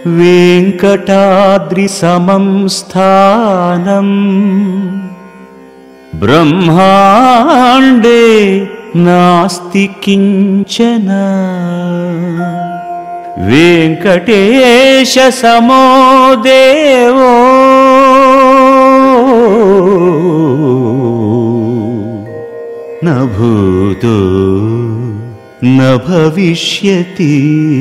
వెంకటాద్రి సమం స్థానం బ్రహ్మాండే నాస్తి కించన వెంకటేశ సమో దేవో న భూతో న భవిష్యతి.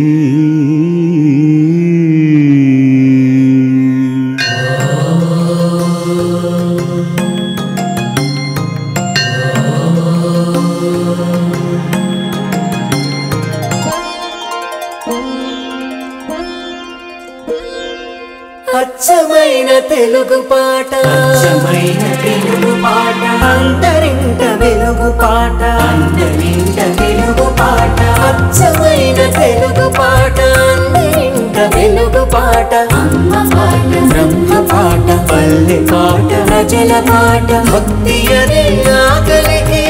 అచ్చమైన తెలుగు పాట, అచ్చమైన తెలుగు పాట, అంతరింట వెలుగు పాట, అంతరింట వెలుగు పాట, అచ్చమైన తెలుగు పాట, అంతరింట వెలుగు పాట, అమ్మ పాట, బ్రహ్మ పాట, పల్లె పాట, ప్రజల పాట, భక్తి అనే ఆకలికి,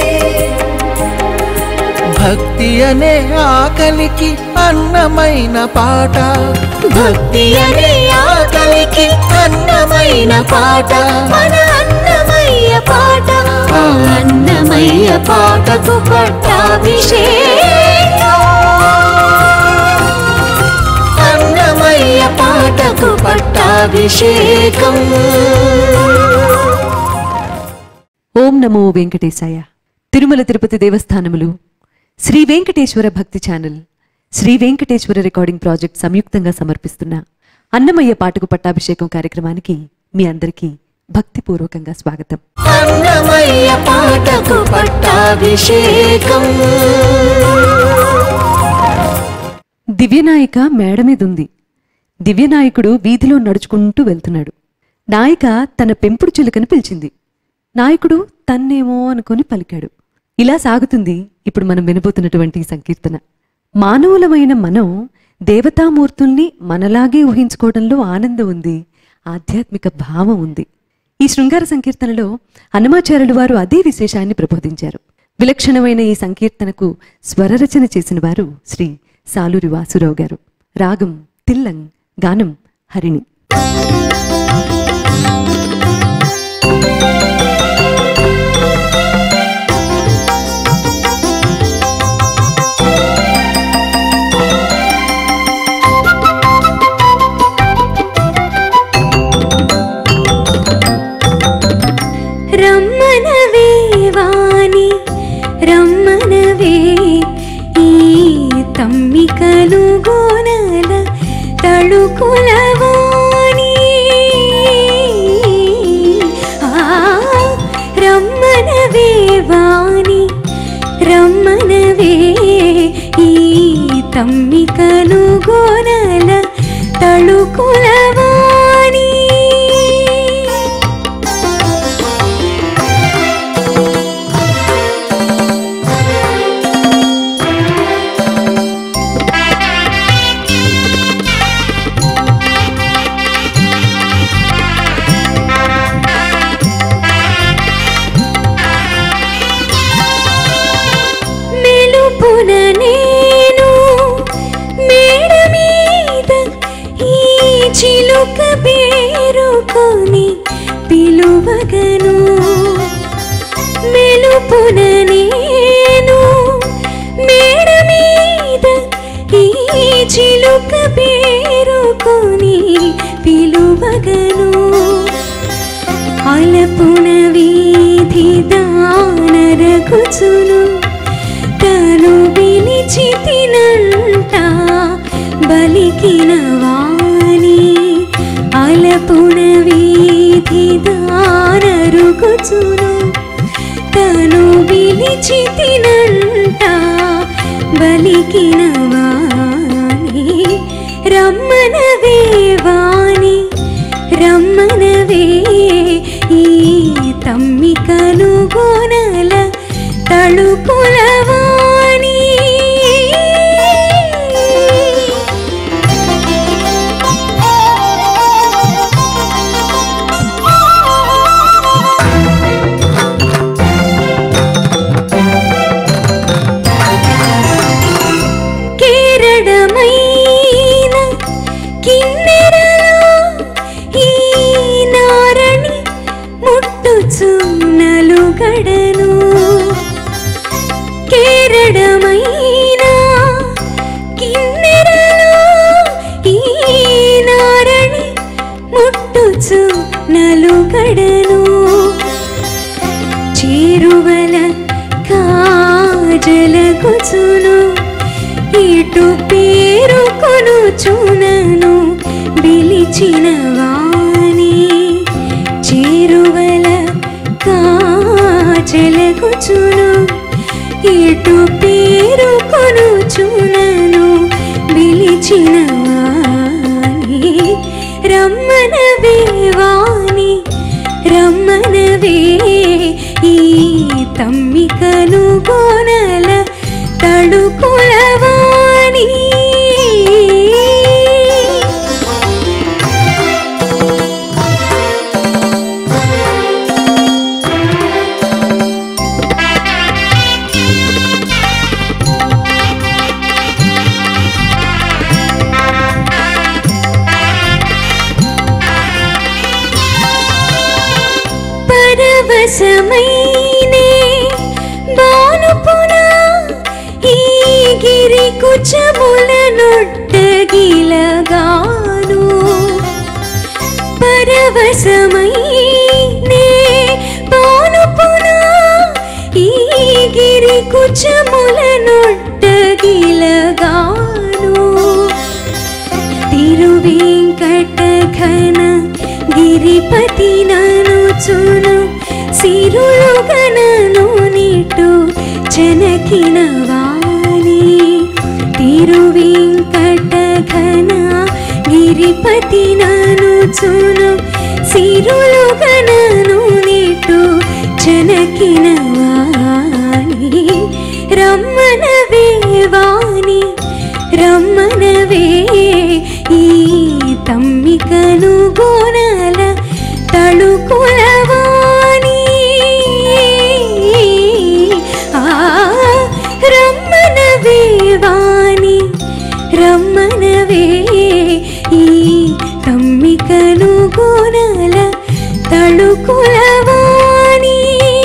భక్తి అనే ఆకలికి అన్నమైన పాట, భక్తి అనే ఆకలికి అన్నమైన పాట, మన అన్నమయ్య పాట, ఆ అన్నమయ్య పాటకు పట్టాభిషేకం, అన్నమయ్య పాటకు పట్టాభిషేకం. ఓం నమో వెంకటేశాయ. తిరుమల తిరుపతి దేవస్థానములు, శ్రీ వెంకటేశ్వర భక్తి channel, Sri Venkateswara recording project సంయుక్తంగా సమర్పిస్తున్న అన్నమయ్య పాటకు పట్టాభిషేకం కార్యక్రమానికి మీ అందరికీ భక్తిపూర్వకంగా స్వాగతం. అన్నమయ్య పాటకు పట్టాభిషేకం. దివ్యనాయిక మేడ మీద ఉంది. దివ్యనాయకుడు వీధిలో నడుచుకుంటూ వెళ్తున్నాడు. నాయిక తన పెంపుడు చిలుకని పిలిచింది. నాయకుడు తన్నేమో అనుకొని పలికాడు. ఇలా సాగుతుంది ఇప్పుడు మనం వినబోతున్నటువంటి సంకీర్తన. మానవులమైన మనం దేవతామూర్తుల్ని మనలాగే ఊహించుకోవడంలో ఆనందం ఉంది, ఆధ్యాత్మిక భావం ఉంది. ఈ శృంగార సంకీర్తనలో అన్నమాచార్యులు వారు అదే విశేషాన్ని ప్రబోధించారు. విలక్షణమైన ఈ సంకీర్తనకు స్వరరచన చేసిన వారు శ్రీ సాలూరి వాసురావు గారు. రాగం తిల్లంగ్, గానం హరిణి. రమ్మనవే వాణి రమ్మనవే ఈ తమ్మికలు గోనల తళుకులవాణి, రమ్మనవే వాణి రమ్మనవే ఈ తమ్మికలు గోనల తళుకులవాణి. నేను మేడ మీద ఈ చిలుక పేరుకొని పిలువగను, మెలుపున నేను మేడ మీద ఈ చిలుక పేరుకొని పిలువగను, అలపున వీధి దానరగుచును తను పిలిచితినంట బలికిన వాణి, అలపున వీధి దానరుగుచును తను పిలిచితినంట బలికిన వాణి, రమ్మనవే వాణి రమ్మనవే ఈ తమ్మికలు గోనల తళుకులవాణి. కేరళమైన పడను చేరువల కాజలగుచును ఇటు పేరుకొను చునను పిలిచిన వాణి చేరువల కాజలగుచును ఇటు పేరుకొను చునను పిలిచిన వాణి రమ్మనవే వాణి రమ్మనవే ఈ తమ్మికను గోనల తడుకులవాణి పరవశమైనే బానుపునా ఈ గిరి కుచముల నొట్టగిలగాను పరవశమైనే బానుపునా ఈ గిరి కుచముల నొట్టగిలగాను తిరువేంకటఘన గిరిపతి ననుచును సిరులుగనను నిటు జనకిన వాణి తిరువేంకటఘన గిరిపతి ననుచును సిరులుగనను నిటు జనకిన వాణి రమ్మనవే వాణి రమ్మనవే ఈ తమ్మికను గోనల తడుకులవాణి రమ్మనవే వాణి రమ్మనవే ఈ తమ్మికను గోనల తడుకులవాణి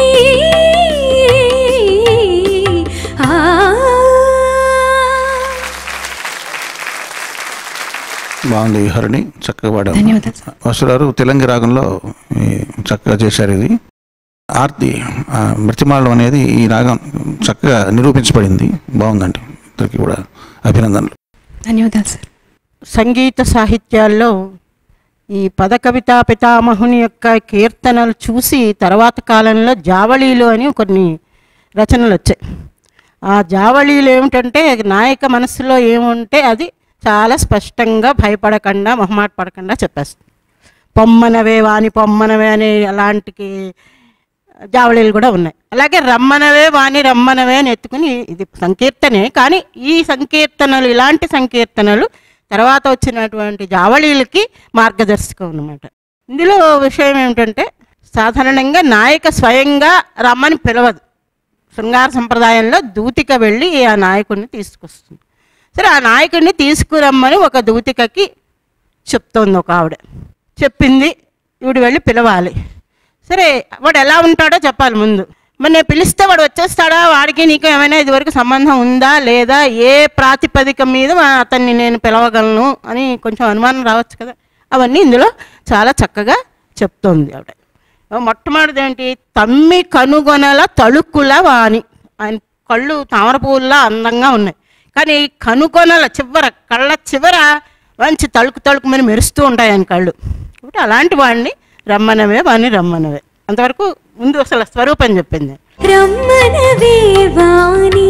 బాగుంది హరిణి, చక్కగా పాడారు. వసురారు తెలంగాణ రాగంలో చక్కగా చేశారు. ఇది ఆర్తి మృతిమాలం అనేది ఈ రాగం చక్కగా నిరూపించబడింది. బాగుందండి, ఇద్దరికి కూడా అభినందనలు. ధన్యవాదాలు సార్. సంగీత సాహిత్యాల్లో ఈ పద కవితా పితామహుని యొక్క కీర్తనలు చూసి తర్వాత కాలంలో జావళీలు అని కొన్ని రచనలు వచ్చాయి. ఆ జావళీలు ఏమిటంటే నాయక మనసులో ఏముంటే అది చాలా స్పష్టంగా భయపడకుండా మొహమాట పడకుండా చెప్పేస్తుంది. పొమ్మనవే వాణి పొమ్మనవే అనే అలాంటి జావళీలు కూడా ఉన్నాయి. అలాగే రమ్మనవే వాణి రమ్మనవే అని ఎత్తుకుని ఇది సంకీర్తనే, కానీ ఈ సంకీర్తనలు ఇలాంటి సంకీర్తనలు తర్వాత వచ్చినటువంటి జావళీలకి మార్గదర్శకం అన్నమాట. ఇందులో విషయం ఏమిటంటే సాధారణంగా నాయక స్వయంగా రమ్మని పిలవదు. శృంగార సంప్రదాయంలో దూతిక వెళ్ళి ఆ నాయకుడిని తీసుకొస్తుంది. సరే, ఆ నాయకుడిని తీసుకురమ్మని ఒక దూతికకి చెప్తోంది ఒక ఆవిడ. చెప్పింది, ఈవిడ వెళ్ళి పిలవాలి. సరే, వాడు ఎలా ఉంటాడో చెప్పాలి ముందు. మరి నేను పిలిస్తే వాడు వచ్చేస్తాడా, వాడికి నీకు ఏమైనా ఇదివరకు సంబంధం ఉందా లేదా, ఏ ప్రాతిపదిక మీద అతన్ని నేను పిలవగలను అని కొంచెం అనుమానం రావచ్చు కదా. అవన్నీ ఇందులో చాలా చక్కగా చెప్తోంది ఆవిడ. మొట్టమొదటిది ఏంటి, తమ్మి కనుగొనల తళుక్కుల వాణి. ఆయన కళ్ళు తామర పువ్వుల్లా అందంగా ఉన్నాయి, కానీ కనుగొనల చివర కళ్ళ చివర మంచి తళుకు తళుకుమని మెరుస్తూ ఉంటాయి ఆయన కళ్ళు. కాబట్టి అలాంటి వాడిని రమ్మనవే వాణి రమ్మనవే. అంతవరకు ముందు అసలు స్వరూపం చెప్పింది. రమ్మనవే వాణి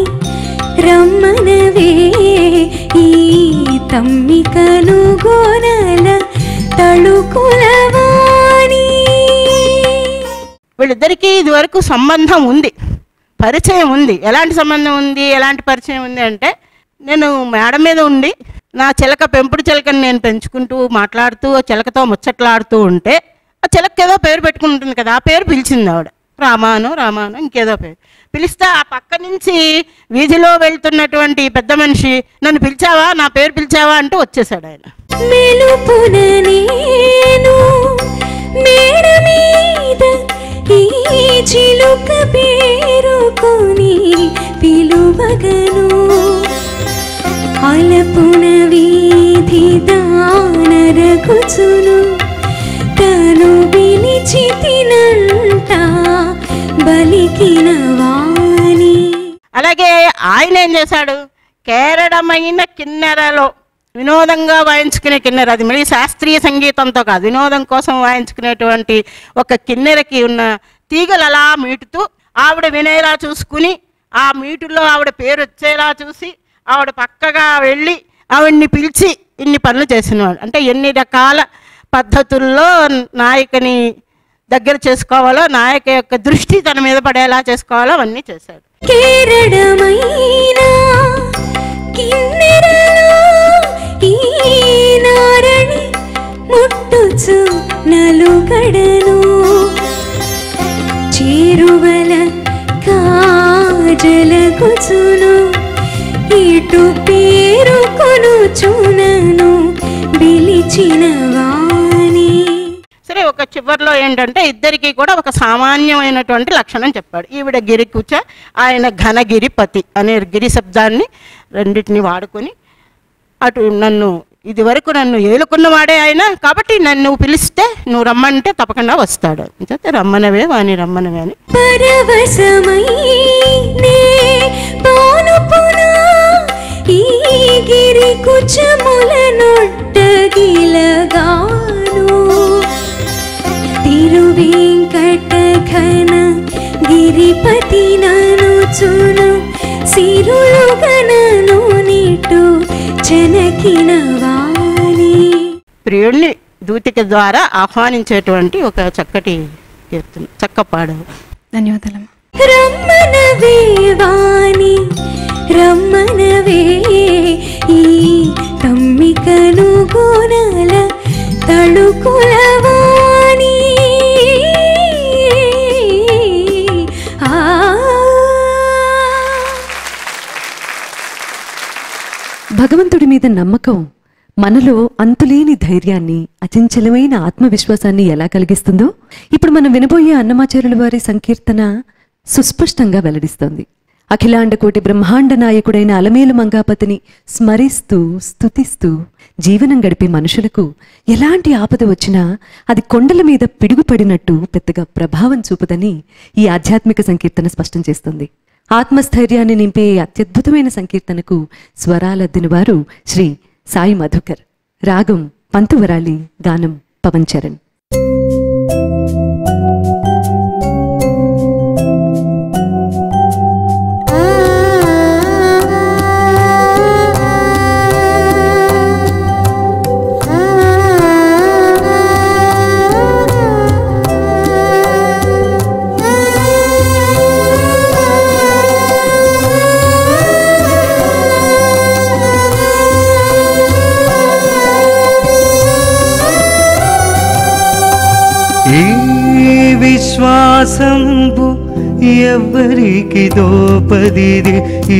రమ్మనవే ఈ తమ్మికను గోనల తళుకుల వాణి. వీళ్ళిద్దరికీ ఇదివరకు సంబంధం ఉంది, పరిచయం ఉంది. ఎలాంటి సంబంధం ఉంది, ఎలాంటి పరిచయం ఉంది అంటే, నేను మేడ మీద ఉండి నా చిలక పెంపుడు చిలకని నేను పెంచుకుంటూ మాట్లాడుతూ చిలకతో ముచ్చట్లాడుతూ ఉంటే ఆ చిలక ఏదో పేరు పెట్టుకుంటుంది కదా, ఆ పేరు పిలిచింది ఆవిడ. రామాను రామాను ఇంకేదో పేరు పిలిస్తే ఆ పక్క నుంచి వీధిలో వెళ్తున్నటువంటి పెద్ద మనిషి నన్ను పిలిచావా, నా పేరు పిలిచావా అంటూ వచ్చేసాడు ఆయన. మెలుపున నేను మేడ మీద ఈ చిలుక పేరుకొని పిలువగను, అలపున వీధి దానరగుచును తను పిలిచితి చెనకిన వాణి. అలాగే ఆయన ఏం చేశాడు, కేరళమైన కిన్నెరలో వినోదంగా వాయించుకునే కిన్నెర, అది మళ్ళీ శాస్త్రీయ సంగీతంతో కాదు, వినోదం కోసం వాయించుకునేటువంటి ఒక కిన్నెరకి ఉన్న తీగలు అలా మీటుతూ ఆవిడ వినేలా చూసుకుని, ఆ మీటులో ఆవిడ పేరు వచ్చేలా చూసి ఆవిడ పక్కగా వెళ్ళి ఆవిడ్ని పిలిచి ఇన్ని పనులు చేసినవాడు. అంటే ఎన్ని రకాల పద్ధతుల్లో నాయకుని దగ్గర చేసుకోవాలో, నాయక యొక్క దృష్టి తన మీద పడేలా చేసుకోవాలో అవన్నీ చేశాడు. కేరళమైన కిన్నెరలో ఈ నారణి ముట్టుచు నలుగడను, చేరువల కాజలగుచును ఇటు పేరు కొనుచునను పిలిచిన వాణి. సరే, ఒక చివరిలో ఏంటంటే ఇద్దరికి కూడా ఒక సామాన్యమైనటువంటి లక్షణం చెప్పాడు. ఈవిడ గిరికుచ, ఆయన ఘనగిరిపతి అనే గిరి శబ్దాన్ని రెండింటిని వాడుకొని, అటు ఇది వరకు నన్ను ఏలుకున్నవాడే ఆయన, కాబట్టి నన్ను పిలిస్తే నువ్వు రమ్మంటే తప్పకుండా వస్తాడు. అంటే రమ్మనవే వాణి, రమ్మనవే అని. పరవశమై నే పానుపునా ఈ గిరి కుచముల నొట్టగిలగాను, తిరువేంకట ఘన గిరిపతి ననుచును సిరులు గణను నిటు చెనకిన వాణి. ప్రియుణ్ణి దూతిక ద్వారా ఆహ్వానించేటువంటి ఒక చక్కటి కీర్తన, చక్క పాడవు. ధన్యవాదాలు. రమ్మనవే వాణి రమ్మనవే ఈ తమ్మికను గుణల తళుకుల వాణి. భగవంతుడి మీద నమ్మకం మనలో అంతులేని ధైర్యాన్ని, అచంచలమైన ఆత్మవిశ్వాసాన్ని ఎలా కలిగిస్తుందో ఇప్పుడు మనం వినబోయే అన్నమాచార్యుల వారి సంకీర్తన సుస్పష్టంగా వెల్లడిస్తోంది. అఖిలాండ కోటి బ్రహ్మాండ నాయకుడైన అలమేలు మంగాపతిని స్మరిస్తూ స్తుతిస్తూ జీవనం గడిపే మనుషులకు ఎలాంటి ఆపద వచ్చినా అది కొండల మీద పిడుగుపడినట్టు పెద్దగా ప్రభావం చూపదని ఈ ఆధ్యాత్మిక సంకీర్తన స్పష్టం చేస్తుంది. ఆత్మస్థైర్యాన్ని నింపే అత్యద్భుతమైన సంకీర్తనకు స్వరాలద్దిన వారు శ్రీ సాయి మధుకర్. రాగం పంతువరాళి, గానం పవన్ చరణ్. విశ్వాసంబు ఎవ్వరికి దోపదిది, ఈ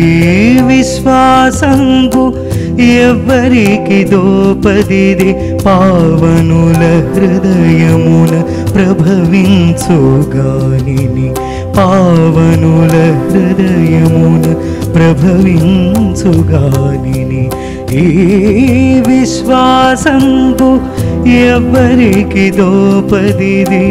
విశ్వాసంబు ఎవ్వరికి దోపదిది, పావనుల హృదయమున ప్రభవించుగానిని, పావనుల హృదయమున ప్రభవించుగానిని. ఈ విశ్వాసంబు ఎవ్వరికి దోపదిది.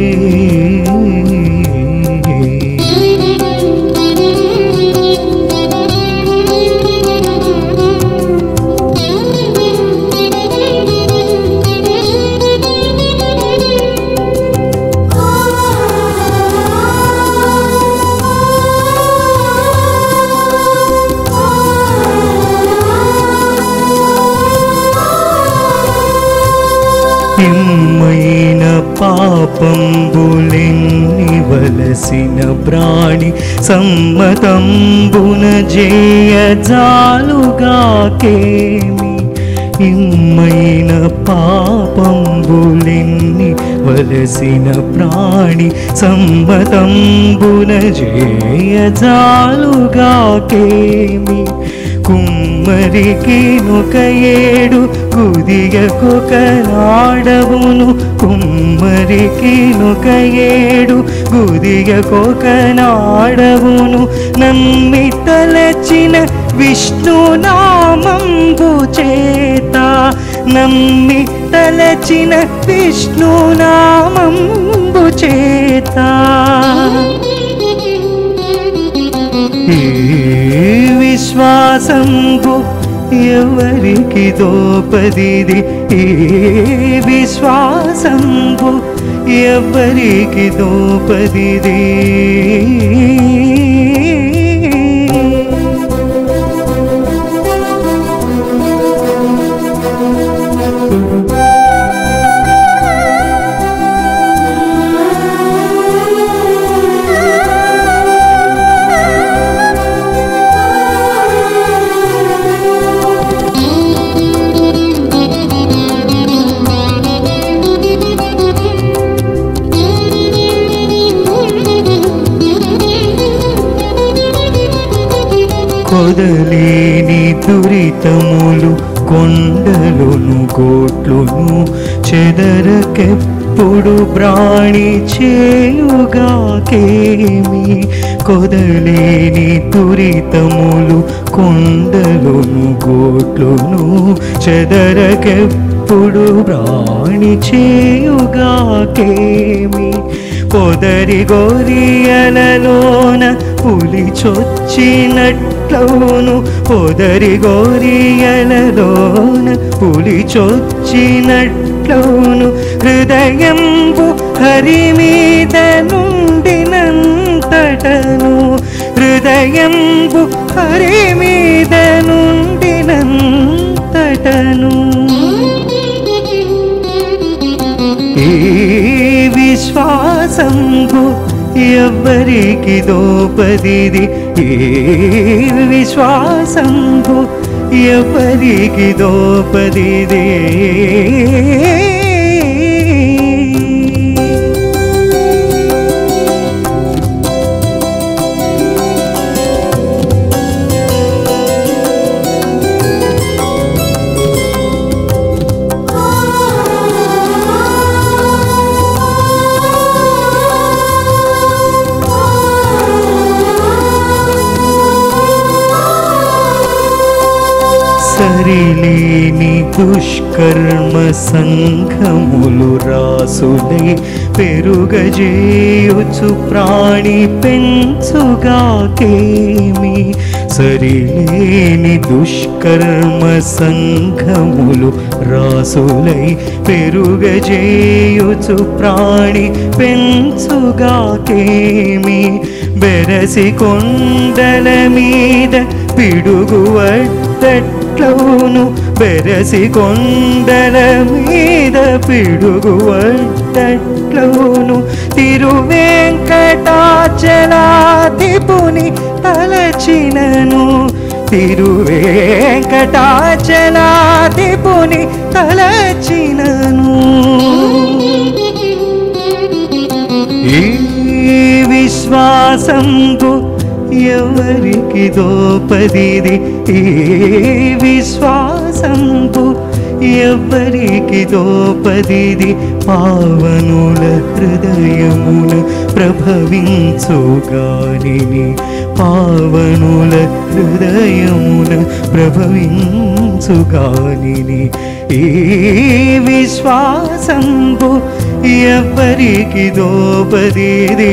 హిమ్మైన పాపంబులెన్ని వలసిన ప్రాణి సమ్మతంబున జేయజాలుగాకేమి. హిమ్మైన పాపంబులెన్ని వలసిన ప్రాణి సమ్మతంబున జేయజాలుగాకేమి. కుమ్మరికి నొక ఏడు గుదియకొక నాడవును, కుమ్మరికి నొక ఏడు గుదియకొక నాడవును, నమ్మి తలచిన విష్ణునామంబు చేత, నమ్మి తలచిన విష్ణునామంబు చేత. ఈ విశ్వాసంబు ఎవరికి దోపదిది, ఈ విశ్వాసంబు ఎవరికి దోపదిది. కొదలేని దురితములు కొండలును గోట్లును చెదరకెప్పుడు బ్రాణి చేయుగాకేమి. కొదలేని దురితములు కొండలును గోట్లును చెదరకెప్పుడు బ్రాణి చేయుగాకేమి. పొదరి గోరియలలోన పులి చొచ్చినట్లవును, పొదరి గోరియలలోన పులి చొచ్చినట్లవును. హృదయంబు హరి మీద నుండినంతటను, హృదయంబు హరి మీద నుండినంతటను. ఈ విశ్వాసంబు ఎవరికి దోపదిది, ఈ విశ్వాసంబు ఎవరికి దోపదిది. సరిలేని దుష్కర్మ సంఘములు రాసులై పెరుగజేయుచు ప్రాణి పెంచుగాకేమి. సరిలేని దుష్కర్మ సంఘములు రాసులై పెరుగజేయుచు ప్రాణి పెంచుగాకేమి. బెరసి కొండల మీద పిడుగువడ్డట్లవును, బెరసి కొండల మీద పిడుగువడ్డట్లవును. తిరువేంకటాచలాధిపుని తలచినను, తిరువేంకటాచలాధిపుని తలచినను. ఈ విశ్వాసంబు ఎవరికి దోపదిది, ఈ విశ్వాసంబు ఎవరికి దోపదిది. పావనుల హృదయమున ప్రభవించుగానిని, పావనుల హృదయమున ప్రభవించుగానిని. ఈ విశ్వాసంబు ఎవరికి దోపదిది.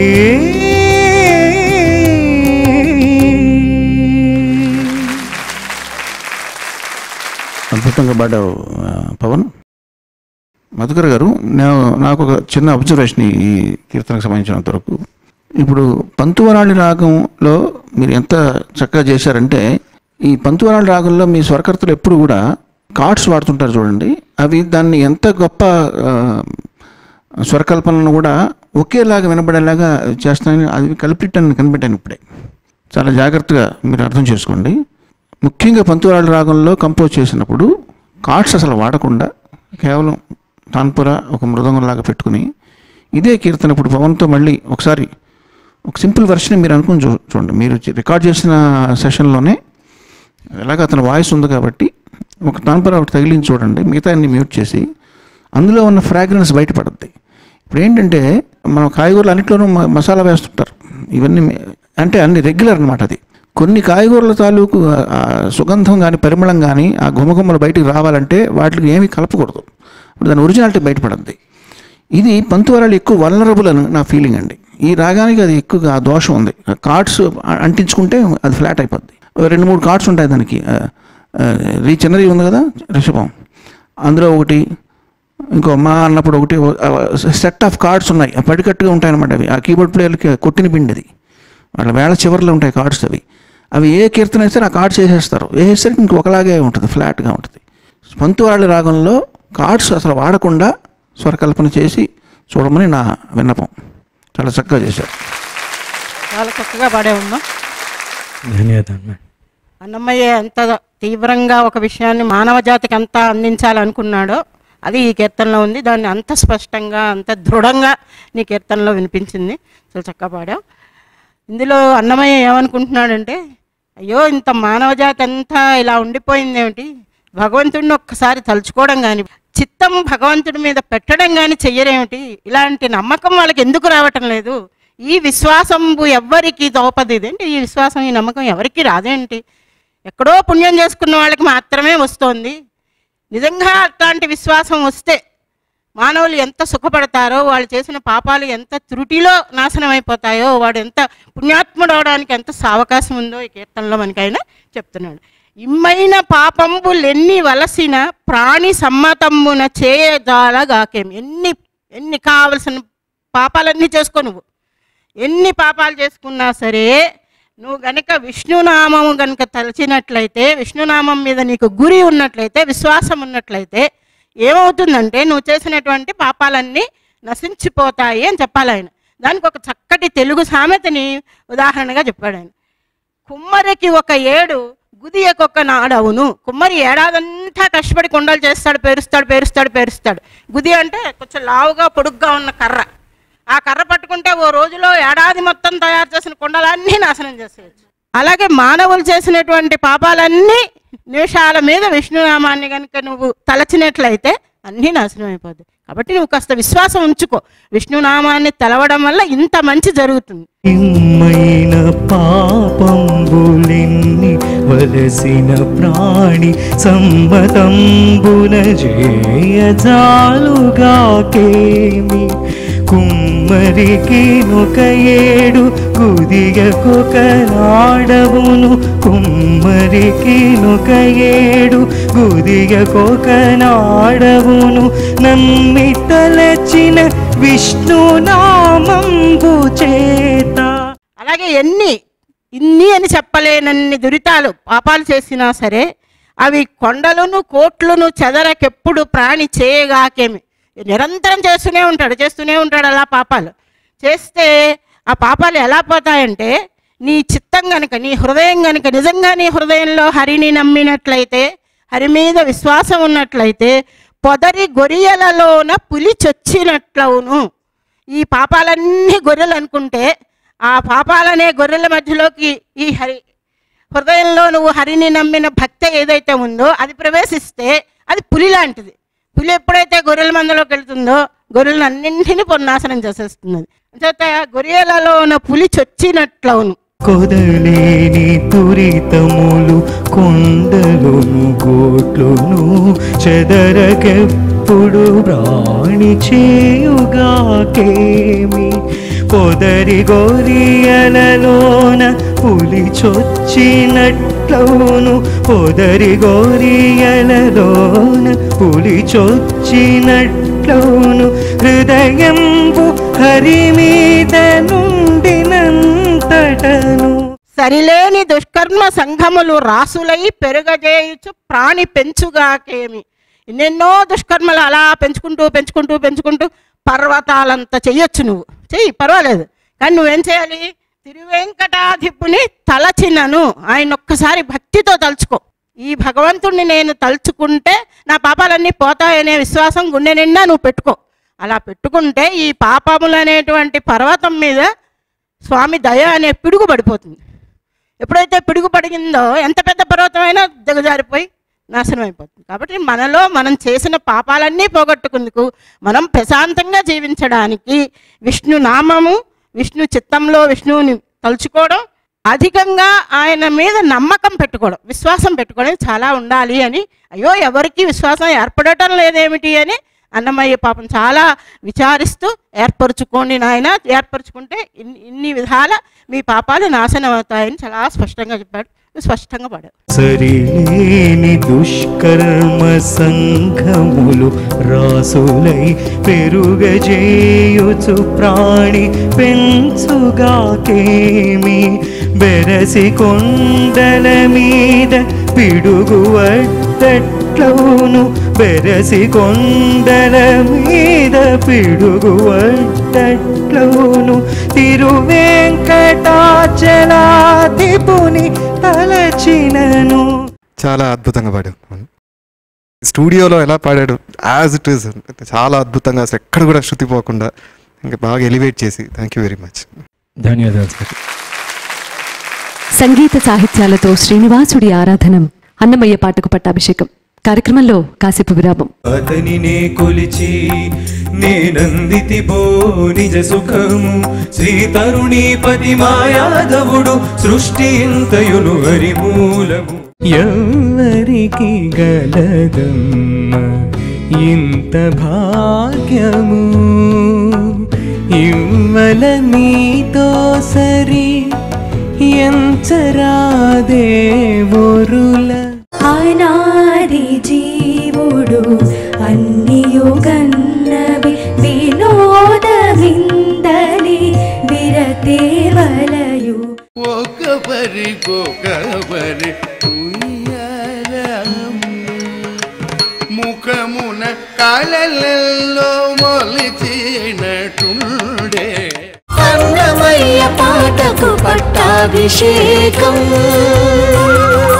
అద్భుతంగా పాడావు పవన్. మధుకర్ గారు, నాకు ఒక చిన్న అబ్జర్వేషన్ ఈ కీర్తనకు సంబంధించినంత వరకు. ఇప్పుడు పంతువరాళి రాగంలో మీరు ఎంత చక్కగా చేశారంటే, ఈ పంతువరాళి రాగంలో మీ స్వరకర్తలు ఎప్పుడు కూడా కార్డ్స్ వాడుతుంటారు చూడండి, అవి దాన్ని ఎంత గొప్ప స్వరకల్పనను కూడా ఒకేలాగా వినబడేలాగా చేస్తానని అది కలిపిట్టని కనిపెట్టాను ఇప్పుడే. చాలా జాగ్రత్తగా మీరు అర్థం చేసుకోండి. ముఖ్యంగా పంతువరాళి రాగంలో కంపోజ్ చేసినప్పుడు కార్డ్స్ అసలు వాడకుండా కేవలం తాన్పుర ఒక మృదంగంలాగా పెట్టుకుని ఇదే కీర్తన ఇప్పుడు పవన్తో మళ్ళీ ఒకసారి ఒక సింపుల్ వెర్షన్ మీరు అనుకుని చూడండి. మీరు రికార్డ్ చేసిన సెషన్లోనే ఎలాగ అతని వాయిస్ ఉంది కాబట్టి ఒక తాన్పుర ఒకటి తగిలించి చూడండి, మిగతా అన్ని మ్యూట్ చేసి అందులో ఉన్న ఫ్రాగ్రెన్స్ బయటపడుద్ది. ఇప్పుడు ఏంటంటే మనం కాయగూరలు అన్నింటిలోనూ మసాలా వేస్తుంటారు, ఇవన్నీ అంటే అన్ని రెగ్యులర్ అనమాట. అది కొన్ని కాయగూరల తాలూకు సుగంధం కానీ పరిమళం కానీ ఆ గుమగుమ్మలు బయటికి రావాలంటే వాటికి ఏమీ కలపకూడదు, దాని ఒరిజినాలిటీ బయటపడుద్ది. ఇది పంతువరాలు ఎక్కువ వల్నరబుల్ అని నా ఫీలింగ్ అండి. ఈ రాగానికి అది ఎక్కువగా ఆ దోషం ఉంది. కార్డ్స్ అంటించుకుంటే అది ఫ్లాట్ అయిపోద్ది. 2-3 కార్డ్స్ ఉంటాయి దానికి. చిన్నది ఉంది కదా రిషభం, అందులో ఒకటి, ఇంకో మా అన్నప్పుడు ఒకటి, సెట్ ఆఫ్ కార్డ్స్ ఉన్నాయి. పడికట్టుగా ఉంటాయి అన్నమాట. అవి ఆ కీబోర్డ్ ప్లేయర్కి కొట్టిన పిండి అది. వాళ్ళ వేళ చివరిలో ఉంటాయి కార్డ్స్. అవి ఏ కీర్తన వేస్తే ఆ కార్డ్స్ వేసేస్తారు. వేసేసరికి ఇంక ఒకలాగే ఉంటుంది, ఫ్లాట్గా ఉంటుంది. పంతువాళ్ళ రాగంలో కార్డ్స్ అసలు వాడకుండా స్వరకల్పన చేసి చూడమని నా విన్నపం. చాలా చక్కగా చేశారు. చాలా చక్కగా పాడేవమ్మా. ధన్యవాదాలు. అన్నమయ్య ఎంత తీవ్రంగా ఒక విషయాన్ని మానవ జాతికి అంతా అందించాలనుకున్నాడో అది ఈ కీర్తనలో ఉంది. దాన్ని అంత స్పష్టంగా అంత దృఢంగా నీ కీర్తనలో వినిపించింది. చాలా చక్కగా పాడావు. ఇందులో అన్నమయ్య ఏమనుకుంటున్నాడంటే, అయ్యో ఇంత మానవ జాతి అంతా ఇలా ఉండిపోయింది ఏమిటి, భగవంతుడిని ఒక్కసారి తలుచుకోవడం కానీ, చిత్తం భగవంతుడి మీద పెట్టడం కానీ చెయ్యరేమిటి, ఇలాంటి నమ్మకం వాళ్ళకి ఎందుకు రావటం లేదు, ఈ విశ్వాసంబు ఎవ్వరికి దోపది ఏంటి, ఈ విశ్వాసం ఈ నమ్మకం ఎవరికి రాదేంటి, ఎక్కడో పుణ్యం చేసుకున్న వాళ్ళకి మాత్రమే వస్తోంది. నిజంగా అట్లాంటి విశ్వాసం వస్తే మానవులు ఎంత సుఖపడతారో, వాళ్ళు చేసిన పాపాలు ఎంత త్రుటిలో నాశనం అయిపోతాయో, వాడు ఎంత పుణ్యాత్ముడు అవడానికి ఎంత అవకాశం ఉందో ఈ కీర్తనలో మనకైనా చెప్తున్నాడు. ఇమ్మైన పాపంబులెన్ని వలసిన ప్రాణి సమ్మతమ్మున చేయజాలగాకేం. ఎన్ని కావలసిన పాపాలన్నీ చేసుకో, నువ్వు ఎన్ని పాపాలు చేసుకున్నా సరే నువ్వు గనక విష్ణునామము గనక తలచినట్లయితే, విష్ణునామం మీద నీకు గురి ఉన్నట్లయితే, విశ్వాసం ఉన్నట్లయితే ఏమవుతుందంటే నువ్వు చేసినటువంటి పాపాలన్నీ నశించిపోతాయి అని చెప్పాలి ఆయన. దానికి ఒక చక్కటి తెలుగు సామెతని ఉదాహరణగా చెప్పాడు ఆయన. కుమ్మరికి ఒక ఏడు గుదియకొక నాడవును. కుమ్మరి ఏడాదంతా కష్టపడి కుండలు చేస్తాడు, పేరుస్తాడు. గుది అంటే కొంచెం లావుగా పొడుగ్గా ఉన్న కర్ర. ఆ కర్ర పట్టుకుంటే ఓ రోజులో ఏడాది మొత్తం తయారు చేసిన కుండలన్నీ నాశనం చేసేయచ్చు. అలాగే మానవులు చేసినటువంటి పాపాలన్నీ నిమిషాల మీద విష్ణునామాన్ని కనుక నువ్వు తలచినట్లయితే అన్నీ నాశనం అయిపోద్ది. కాబట్టి నువ్వు కాస్త విశ్వాసం ఉంచుకో. విష్ణునామాన్ని తలవడం వల్ల ఇంత మంచి జరుగుతుంది. ఇమ్మైన పాపంబులెన్ని వలసిన ప్రాణి సమ్మతంబున చేయజాలుగాకేమి. కుమ్మరికి నొక ఏడు గుదియకొక నాడవును. కుమ్మరికి నొక ఏడు గుదియకొక నాడవును. నమ్మి తలచిన విష్ణునామంబు చేత. అలాగే ఇన్ని అని చెప్పలేనన్ని దురితాలు పాపాలు చేసినా సరే అవి కొండలను కోట్లను చెదరకెప్పుడు ప్రాణి చేయగాకేమి. నిరంతరం చేస్తూనే ఉంటాడు అలా పాపాలు చేస్తే ఆ పాపాలు ఎలా పోతాయంటే, నీ చిత్తం గనుక, నీ హృదయం గనుక నిజంగా నీ హృదయంలో హరిని నమ్మినట్లయితే, హరి మీద విశ్వాసం ఉన్నట్లయితే పొదరి గొరియలలోన పులి చొచ్చినట్లవును. ఈ పాపాలన్నీ గొర్రెలు అనుకుంటే ఆ పాపాలనే గొర్రెల మధ్యలోకి ఈ హృదయంలో నువ్వు హరిని నమ్మిన భక్తి ఏదైతే ఉందో అది ప్రవేశిస్తే అది పులి లాంటిది. పులి ఎప్పుడైతే గొర్రెల మందలోకి వెళ్తుందో గొర్రెలను అన్నింటినీ నాశనం చేసేస్తున్నది. చేత గొర్రెలలోన పులి చొచ్చినట్లవును. కొదలేని తురితములు కొండలును గోట్లును చెదరకెప్పుడు ప్రాణి చేయుగాకేమి. పొదరి గోరియలలోన పులి చొచ్చినట్లవును. పొదరి గోరియలలోన పులి చొచ్చినట్లవును. హృదయంబు హరి మీద నుండినంతటను. సరిలేని దుష్కర్మ సంఘములు రాసులై పెరుగజేయుచు ప్రాణి పెంచుగాకేమి. ఎన్నెన్నో దుష్కర్మలు అలా పెంచుకుంటూ పర్వతాలంతా చెయ్యొచ్చు. నువ్వు చెయ్యి, పర్వాలేదు. కానీ నువ్వేం చేయాలి? తిరువెంకటాధిపుని తలచినను, ఆయన ఒక్కసారి భక్తితో తలుచుకో. ఈ భగవంతుణ్ణి నేను తలుచుకుంటే నా పాపాలన్నీ పోతాయనే విశ్వాసం గుండె నిండా నువ్వు పెట్టుకో. అలా పెట్టుకుంటే ఈ పాపములు అనేటువంటి పర్వతం మీద స్వామి దయ అనే పిడుగు పడిపోతుంది. ఎప్పుడైతే పిడుగు పడిగిందో ఎంత పెద్ద పర్వతమైనా దిగజారిపోయి నాశనం అయిపోతుంది. కాబట్టి మనలో మనం చేసిన పాపాలన్నీ పోగొట్టుకుందుకు, మనం ప్రశాంతంగా జీవించడానికి విష్ణు నామము, విష్ణు చిత్తంలో విష్ణువుని తలుచుకోవడం, అధికంగా ఆయన మీద నమ్మకం పెట్టుకోవడం, విశ్వాసం పెట్టుకోవడం చాలా ఉండాలి అని. అయ్యో ఎవరికి విశ్వాసం ఏర్పడటం లేదేమిటి అని అన్నమయ్య పాపం చాలా విచారిస్తూ ఏర్పరచుకోండి నాయన, ఏర్పరచుకుంటే ఇన్ని విధాల మీ పాపాలు నాశనం అవుతాయని చాలా స్పష్టంగా చెప్పాడు. స్పష్టంగా పడాడు. సరిలేని దుష్కర్మ సంఘములు రాసులై పెరుగజేయుచు ప్రాణి పెంచుగాకేమి బెరసి కొండల మీద పిడుగు వడ్డట్లవును బెరసి కొండల మీద పిడుగు వడ్డట్లవును తిరువేంకటాచలాధిపుని తలచినను. చాలా అద్భుతంగా పాడాడు. స్టూడియోలో ఎలా పాడాడు యాజ్ ఇట్ ఈస్ చాలా అద్భుతంగా, అసలు ఎక్కడ కూడా శృతి పోకుండా ఇంకా బాగా ఎలివేట్ చేసి. Thank you very much. ధన్యవాదాలు సార్. సంగీత సాహిత్యాలతో శ్రీనివాసుడి ఆరాధనం అన్నమయ్య పాటకు పట్టాభిషేకం కార్యక్రమంలో కాసేపు విరామం. అతనినే కొలిచి నేనందితి బో నిజ సుఖము శ్రీ తరుణీపతి మాయాధవుడు సృష్టి ఇంతయును హరిమూలము. ఎవరికి గలదమ్మ ఇంత భాగ్యము ఇవ్వల నీతో సరి ఎంచరాదేవోరుల. అనాది జీవుడు అన్నియుగన్నవి వినోద విందలి విరతే వలయు ఒకరి ముఖమున కళలలో మొలిచినటుండే. అన్నమయ్య పాటకు పట్టాభిషేకం.